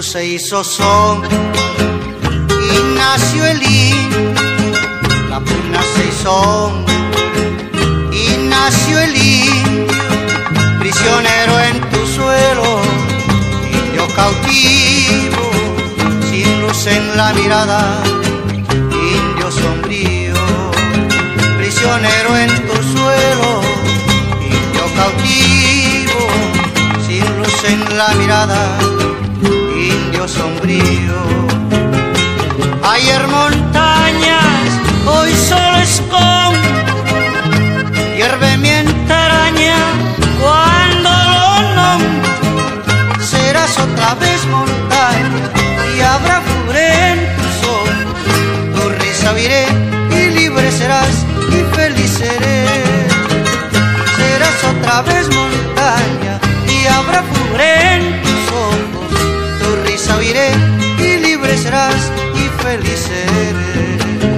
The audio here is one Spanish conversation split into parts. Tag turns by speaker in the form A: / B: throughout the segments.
A: se hizo sombra y nació el indio. La puna se hizo hombre y nació el indio. Prisionero en tu suelo, indio cautivo, sin luz en la mirada, indio sombrío. Prisionero en tu suelo, indio cautivo, sin luz en la mirada, indio sombrío. Ayer montañas, hoy solo escombro, hierve mi entraña cuando lo nombro. Serás otra vez montaña y habrá furor en tus ojos. Tu risa oiré y libre serás y feliz seré. Serás otra vez montaña y habrá furor en tus ojos. Tu risa oiré y libre serás y feliz seré.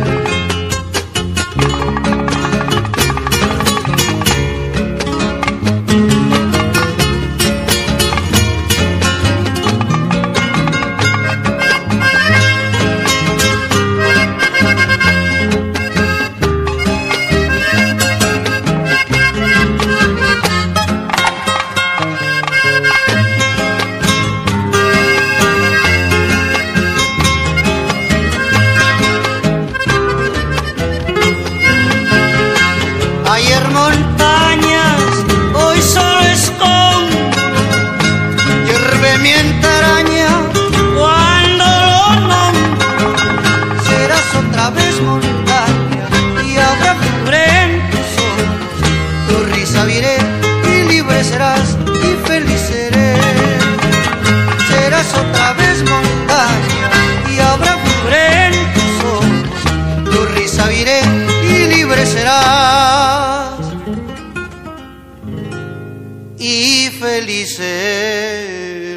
A: Ayer montañas, hoy solo escombro, hierve mi entraña cuando lo nombro. Serás otra vez montaña y habrá furor en tus ojos. Tu risa oiré y libre serás y feliz seré. Serás otra vez montaña y habrá furor en tus ojos. Tu risa oiré y libre serás y feliz seré.